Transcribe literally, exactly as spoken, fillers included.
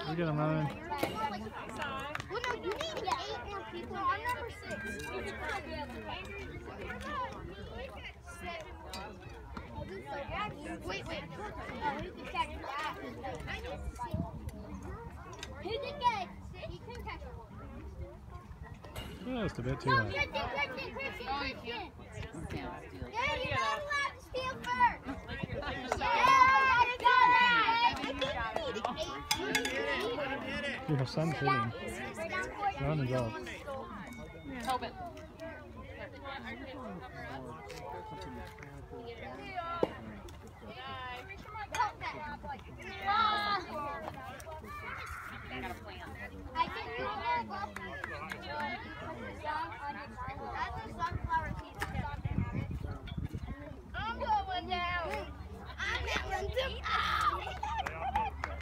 We got him running. Well, no, you need to get eight more people. No, I'm number six. Wait, wait. Uh, who's the second? Who's the guy? You can catch one. Just a bit too No, high. Christian, Christian, Christian, Christian. Yeah, you're not allowed to steal first. Your son's hitting. Run is up. Tobin. Ah.